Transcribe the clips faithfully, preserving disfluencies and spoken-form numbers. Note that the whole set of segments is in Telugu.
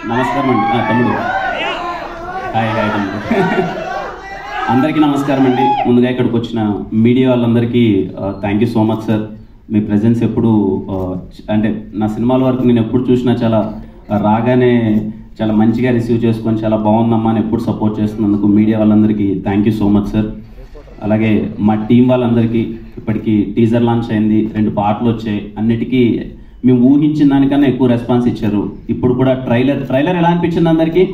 నమస్కారం అండి తమ్ముడు. హాయ్ హాయ్ తమ్ముడు. అందరికీ నమస్కారం అండి. ముందుగా ఇక్కడికి వచ్చిన మీడియా వాళ్ళందరికీ thank you so much sir. మీ ప్రెజెన్స్ ఎప్పుడు అంటే నా సినిమాల వరకు నేను ఎప్పుడు చూసినా చాలా రాగానే చాలా మంచిగా రిసీవ్ చేసుకొని చాలా బాగుందమ్మా అని ఎప్పుడు సపోర్ట్ చేస్తున్నందుకు మీడియా వాళ్ళందరికీ thank you so much sir. అలాగే మా టీం వాళ్ళందరికీ ఇప్పటికీ టీజర్ లాంచ్ అయింది, రెండు పాటలు వచ్చాయి, అన్నిటికీ మేము ఊహించిన దానికన్నా ఎక్కువ రెస్పాన్స్ ఇచ్చారు. ఇప్పుడు కూడా ట్రైలర్ ట్రైలర్ ఎలా అనిపించింది అందరికీ?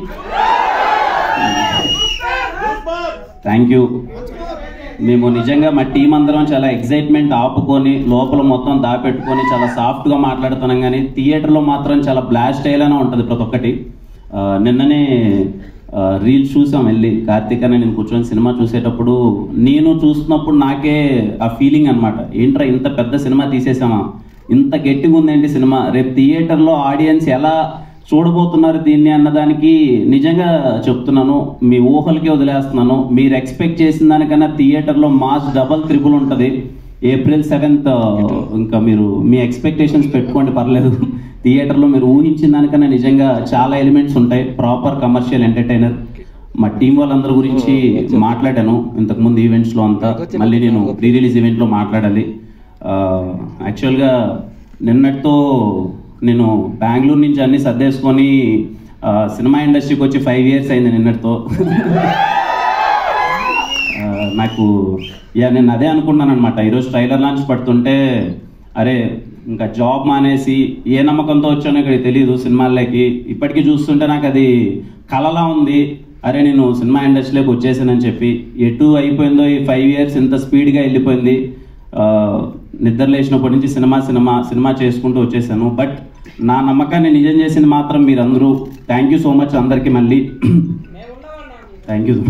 Thank you. మేము నిజంగా మా టీం అందరం చాలా ఎక్సైట్మెంట్ ఆపుకొని లోపల మొత్తం దాపెట్టుకొని చాలా సాఫ్ట్గా మాట్లాడుతున్నాం, కానీ థియేటర్లో మాత్రం చాలా బ్లాస్ట్ అయ్యేలానే ఉంటుంది ప్రతి ఒక్కటి. నిన్ననే రీల్స్ చూసాం వెళ్ళి, కార్తీక్ అని నేను కూర్చొని సినిమా చూసేటప్పుడు నేను చూస్తున్నప్పుడు నాకే ఆ ఫీలింగ్ అనమాట, ఏంట్రా ఇంత పెద్ద సినిమా తీసేసామా, ఇంత గట్టిగా ఉందేంటి సినిమా, రేపు థియేటర్లో ఆడియన్స్ ఎలా చూడబోతున్నారు దీన్ని అన్నదానికి నిజంగా చెప్తున్నాను, మీ ఊహలకే వదిలేస్తున్నాను. మీరు ఎక్స్పెక్ట్ చేసిన దానికన్నా థియేటర్లో మాస్ డబల్ త్రిబుల్ ఉంటుంది. ఏప్రిల్ సెవెంత్ ఇంకా మీరు మీ ఎక్స్పెక్టేషన్స్ పెట్టుకోండి, పర్లేదు. థియేటర్లో మీరు ఊహించిన దానికన్నా నిజంగా చాలా ఎలిమెంట్స్ ఉంటాయి. Proper commercial entertainer. మా టీం వాళ్ళందరి గురించి మాట్లాడాను ఇంతకుముందు ఈవెంట్స్లో అంతా, మళ్ళీ నేను ప్రీ రిలీజ్ ఈవెంట్లో మాట్లాడాలి. యాక్చువల్గా నిన్నటితో నేను బెంగళూరు నుంచి అన్ని సర్దేసుకొని సినిమా ఇండస్ట్రీకి వచ్చి ఫైవ్ ఇయర్స్ అయింది నిన్నటితో. నాకు యా నేను అదే అనుకున్నాను అనమాట. ఈరోజు ట్రైలర్ లాంచ్ పడుతుంటే అరే ఇంకా జాబ్ మానేసి ఏ నమ్మకంతో వచ్చానో ఇక్కడ తెలియదు సినిమాల్లోకి. ఇప్పటికీ చూస్తుంటే నాకు అది కలలా ఉంది, అరే నేను సినిమా ఇండస్ట్రీలోకి వచ్చేసానని చెప్పి. ఎటు అయిపోయిందో ఈ ఫైవ్ ఇయర్స్ ఇంత స్పీడ్గా వెళ్ళిపోయింది. నిద్ర లేచినప్పటి నుంచి సినిమా సినిమా సినిమా చేసుకుంటూ వచ్చేసాను. బట్ నా నమ్మకాన్ని నిజం చేసింది మాత్రం మీరందరూ. థ్యాంక్ యూ సో మచ్ అందరికీ. మళ్ళీ థ్యాంక్ యూ.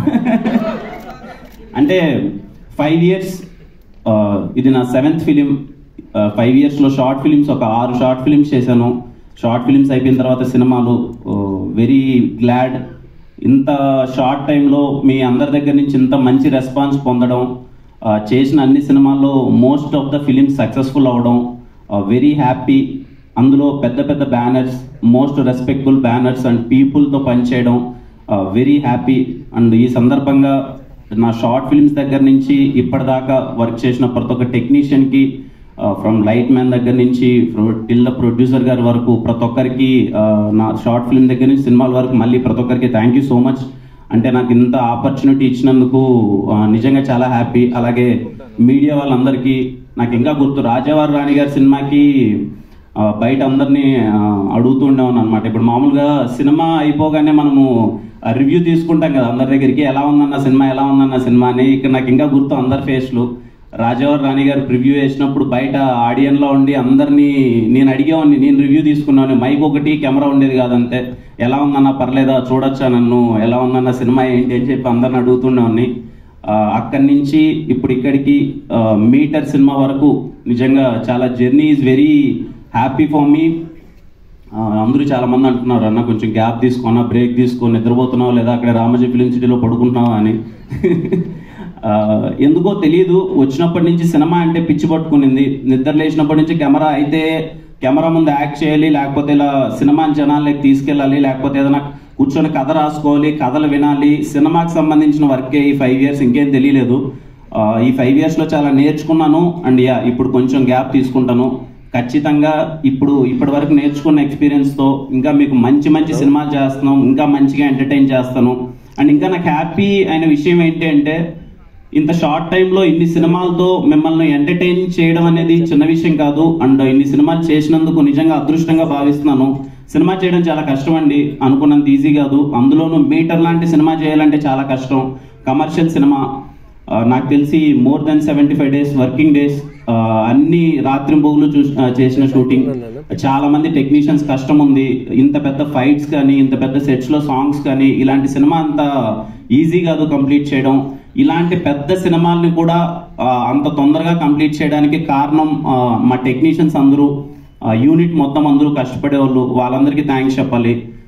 అంటే ఫైవ్ ఇయర్స్ ఇది నా సెవెంత్ ఫిలిం. ఫైవ్ ఇయర్స్లో షార్ట్ ఫిలిమ్స్ ఒక ఆరు షార్ట్ ఫిలిమ్స్ చేశాను. షార్ట్ ఫిలిమ్స్ అయిపోయిన తర్వాత సినిమాలు. వెరీ గ్లాడ్ ఇంత షార్ట్ టైంలో మీ అందరి దగ్గర నుంచి ఇంత మంచి రెస్పాన్స్ పొందడం, చేసిన అన్ని సినిమాల్లో most of the films successful అవ్వడం, వెరీ హ్యాపీ. అందులో పెద్ద పెద్ద banners, most respectable banners and పీపుల్తో పనిచేయడం, వెరీ హ్యాపీ. అండ్ ఈ సందర్భంగా నా షార్ట్ ఫిల్మ్స్ దగ్గర నుంచి ఇప్పటిదాకా వర్క్ చేసిన ప్రతి ఒక్క టెక్నీషియన్కి, ఫ్రమ్ లైట్ మ్యాన్ దగ్గర నుంచి టిల్ ద ప్రొడ్యూసర్ గారి వరకు ప్రతి ఒక్కరికి, నా షార్ట్ ఫిల్మ్ దగ్గర నుంచి సినిమాల వరకు మళ్ళీ ప్రతి ఒక్కరికి థ్యాంక్ యూ సో మచ్. అంటే నాకు ఇంత ఆపర్చునిటీ ఇచ్చినందుకు నిజంగా చాలా హ్యాపీ. అలాగే మీడియా వాళ్ళందరికీ, నాకు ఇంకా గుర్తు రాజావారి రాణి గారి సినిమాకి బయట అందరినీ అడుగుతూ ఉండేవాను అనమాట. ఇప్పుడు మామూలుగా సినిమా అయిపోగానే మనము రివ్యూ తీసుకుంటాం కదా అందరి దగ్గరికి, ఎలా ఉందన్న సినిమా ఎలా ఉందన్న సినిమా అని. ఇక్కడ నాకు ఇంకా గుర్తు అందరి ఫేస్లు. రాజావారి రాణి గారు ప్రివ్యూ వేసినప్పుడు బయట ఆడియన్లో ఉండి అందరినీ నేను అడిగేవాడిని, నేను రివ్యూ తీసుకున్నాను. మైక్ ఒకటి కెమెరా ఉండేది కాదంతే. ఎలా ఉందన్న పర్లేదా చూడొచ్చా నన్ను, ఎలా ఉందన్న సినిమా ఏంటి అని చెప్పి అందరిని అడుగుతుండేవాడిని. అక్కడి నుంచి ఇప్పుడు ఇక్కడికి మీటర్ సినిమా వరకు నిజంగా చాలా journey is very happy for me. అందరూ చాలామంది అంటున్నారు, అన్న కొంచెం గ్యాప్ తీసుకున్నా, బ్రేక్ తీసుకొని నిద్రపోతున్నావు లేదా అక్కడ రామోజీ ఫిలిం సిటీలో పడుకుంటున్నావా అని. ఎందుకో తెలియదు, వచ్చినప్పటి నుంచి సినిమా అంటే పిచ్చి పట్టుకునింది. నిద్ర లేచినప్పటి నుంచి కెమెరా అయితే కెమెరా ముందు యాక్ట్ చేయాలి, లేకపోతే ఇలా సినిమాని జనాల్లోకి తీసుకెళ్ళాలి, లేకపోతే ఏదైనా కూర్చొని కథ రాసుకోవాలి, కథలు వినాలి. సినిమాకి సంబంధించిన వర్కే ఈ ఫైవ్ ఇయర్స్, ఇంకేం తెలియలేదు. ఈ ఫైవ్ ఇయర్స్లో చాలా నేర్చుకున్నాను. అండ్ యా ఇప్పుడు కొంచెం గ్యాప్ తీసుకుంటాను. ఖచ్చితంగా ఇప్పుడు ఇప్పటి వరకు నేర్చుకున్న ఎక్స్పీరియన్స్తో ఇంకా మీకు మంచి మంచి సినిమాలు చేస్తున్నాం, ఇంకా మంచిగా ఎంటర్టైన్ చేస్తాను. అండ్ ఇంకా నాకు హ్యాపీ అయిన విషయం ఏంటి అంటే, ఇంత షార్ట్ టైంలో ఇన్ని సినిమాలతో మిమ్మల్ని ఎంటర్టైన్ చేయడం అనేది చిన్న విషయం కాదు. అండ్ ఇన్ని సినిమాలు చేసినందుకు నిజంగా అదృష్టంగా భావిస్తున్నాను. సినిమా చేయడం చాలా కష్టం అండి, అనుకున్నంత ఈజీ కాదు. అందులోనూ మీటర్ లాంటి సినిమా చేయాలంటే చాలా కష్టం. కమర్షియల్ సినిమా నాకు తెలిసి more than seventy five days working days, అన్ని రాత్రింబొగులు చూ చేసిన షూటింగ్. చాలా మంది టెక్నీషియన్స్ కష్టం ఉంది. ఇంత పెద్ద ఫైట్స్ కానీ, ఇంత పెద్ద సెట్స్లో సాంగ్స్ కానీ, ఇలాంటి సినిమా అంత ఈజీ కాదు కంప్లీట్ చేయడం. ఇలాంటి పెద్ద సినిమాల్ని కూడా అంత తొందరగా కంప్లీట్ చేయడానికి కారణం మా టెక్నీషియన్స్ అందరూ, యూనిట్ మొత్తం అందరూ కష్టపడేవాళ్ళు. వాళ్ళందరికీ థ్యాంక్స్ చెప్పాలి.